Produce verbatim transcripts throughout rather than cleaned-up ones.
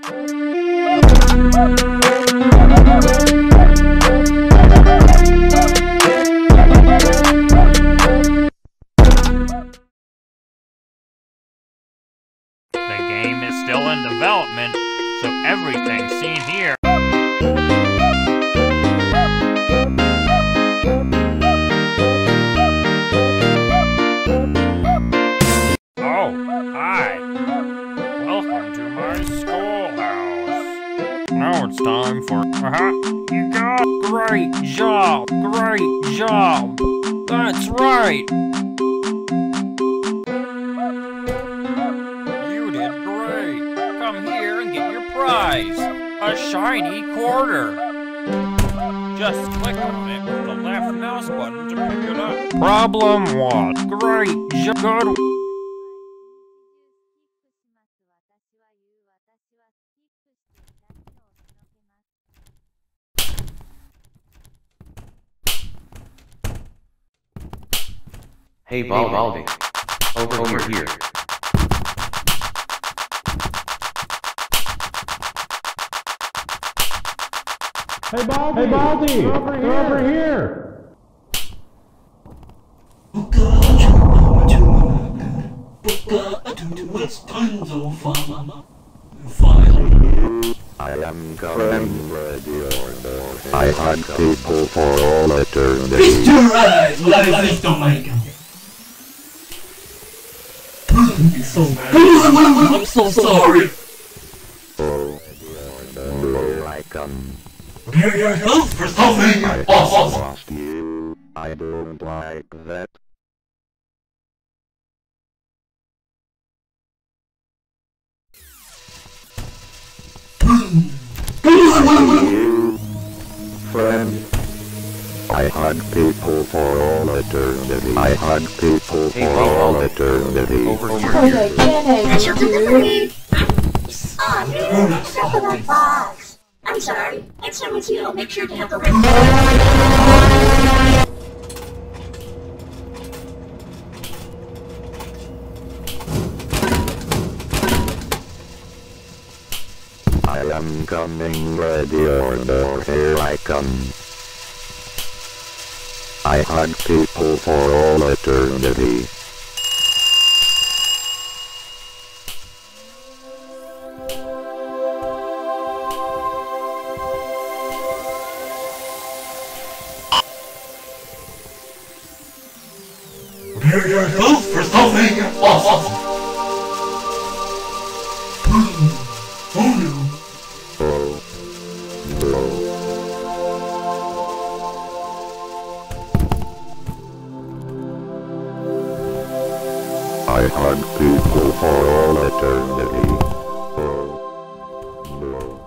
The game is still in development, so everything seen here. Oh, hi. Welcome to my schoolhouse. Now it's time for... Uh-huh. You got... Great job! Great job! That's right! You did great! Come here and get your prize! A shiny quarter! Just click on it with the left mouse button to pick it up. Problem one. Great job! Good. Hey Baldi, over, over here. Hey Baldi, hey Baldi, over, here. over here. I am coming ready order. I hunt people for all eternity. Fix your eyes! Life don't make them. So I'm so sorry. Oh, no, I come. Prepare yourself for something I awesome. lost you. I don't like that. You, friend. I hug people for all eternity. I hug people Hey, for Baldi. all eternity. Over here. Okay, can I Oh, no, step in that box. I'm sorry. Next time it's you, I'll make sure to have the right. I am coming ready order. Here I come. I hug people for all eternity. Prepare yourself for something awesome. Oh no. Oh, no. I hug people for all eternity. Oh, no.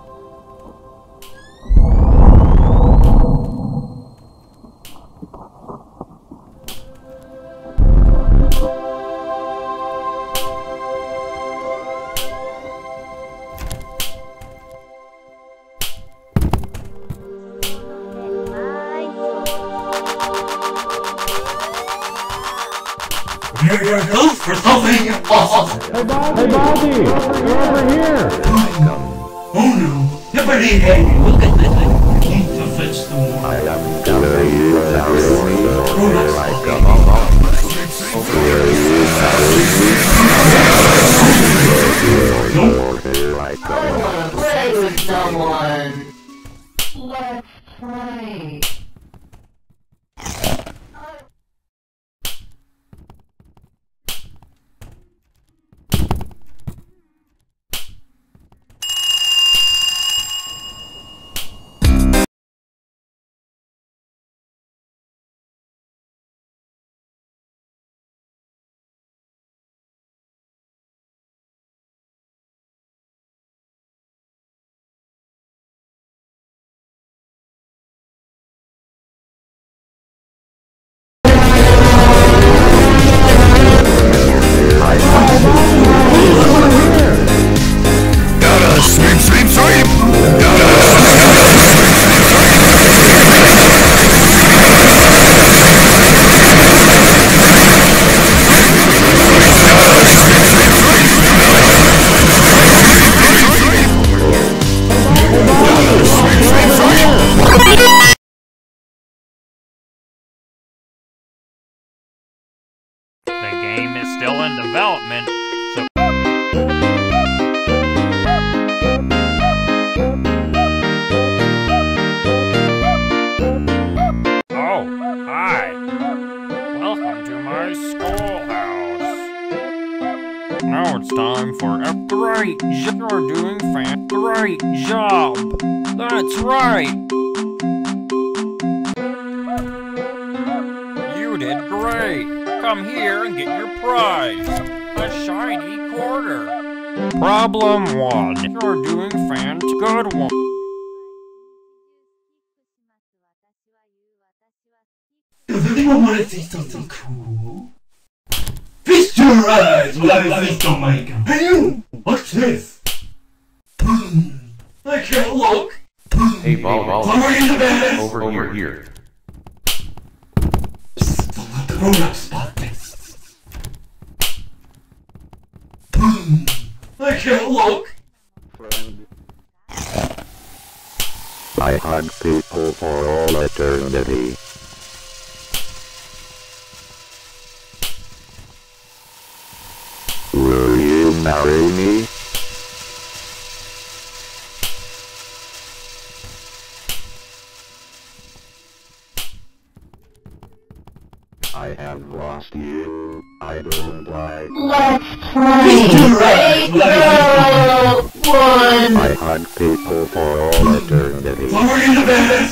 Prepare yourself for something awesome. Hey Baldi, hey Baldi, over here. Oh no. Nobody hey, look at this. I need to fetch the water. I am coming ready order. Here I come. Here I come. I wanna play with someone. Let's play. still in development, so... Oh, hi. Welcome to my schoolhouse. Now it's time for a great job. You're doing fan. Great job. That's right. You did great. Come here and get your prize. A shiny quarter. Problem one. You're doing fan. Good one. Does anyone want to see something cool? Feast your eyes while I feast on my gun. Hey you! What's this? I can't look. Hey, Baldi. Somewhere in the bed. Over, over here. Don't let the grown-ups spot this. I can't look. I hug people for all eternity. Will you marry me? I have lost you. I don't like. Let's play. Three, two, one. I hug people for all eternity. Somewhere in the bed.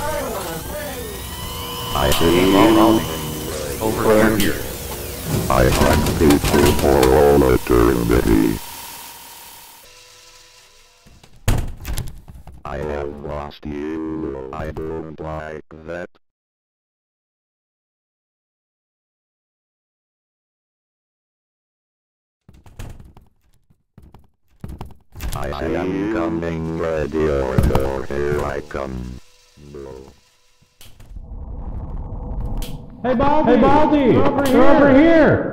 I see Hey, you. Baldi. Over here. I hug people for all eternity. I have lost you. I don't like that. I am coming, ready or door, here I come. Hey, Baldi! Hey, Baldi! You're over here! You're over here!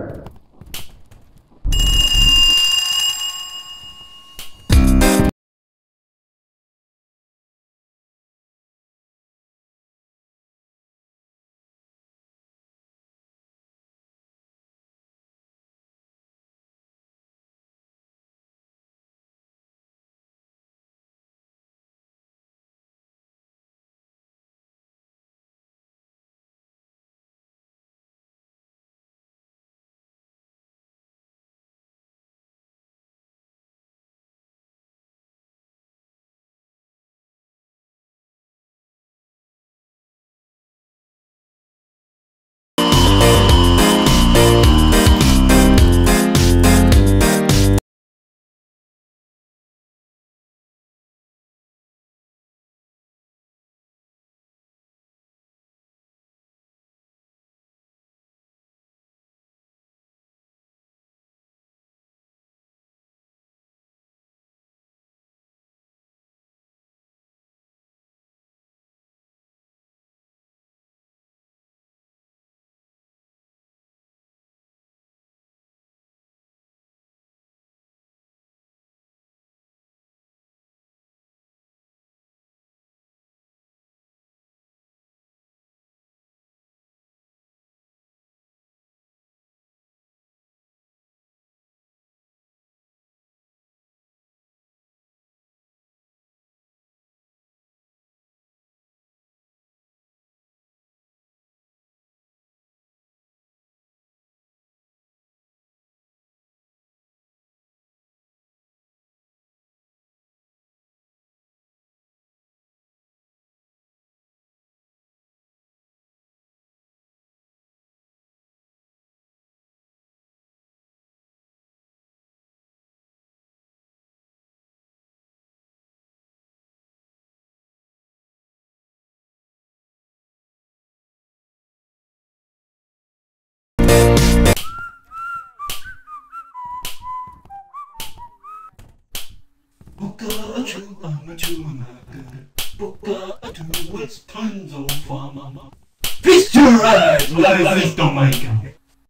It's tons of fun. Feast your eyes while I feast on my gun.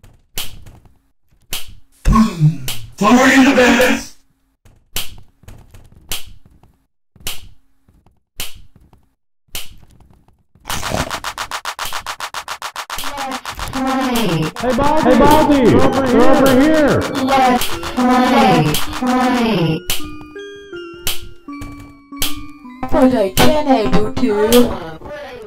Somewhere in the bed. Let's play. Hey, Baldi! Hey, Baldi! They're over, They're over here! Let's play. Play. But I can't able to.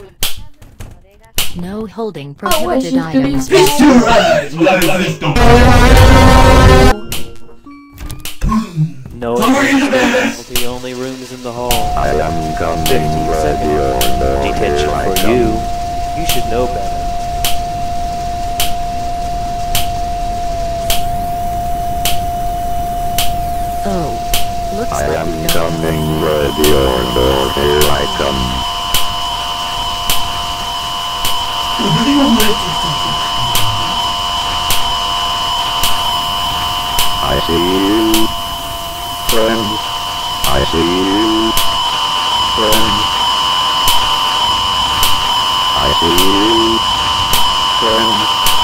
No holding I wish prohibited you could be items. Feast your eyes while I feast on No, the only room is in the hall. I am coming fifteen ready seconds. or more. Detention Here I for come. you. You should know better. Oh, looks I like am we know. coming ready or more. Here I come. I see you, friend. I see you, friend. I see you, friend.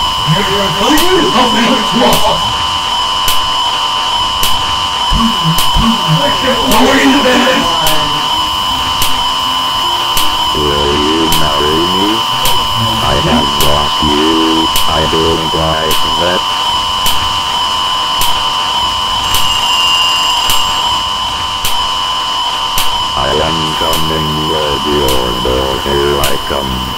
Will you marry me? I have lost you. I don't like that. I am coming ready or more. Here I come.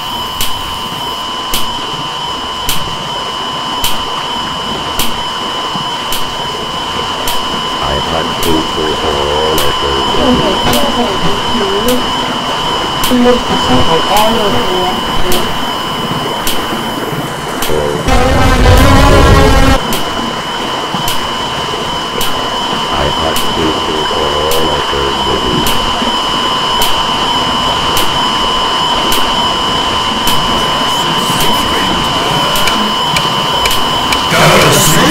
I've had people for all of their Look at all of them. I've had people for all of their cities. Gotta see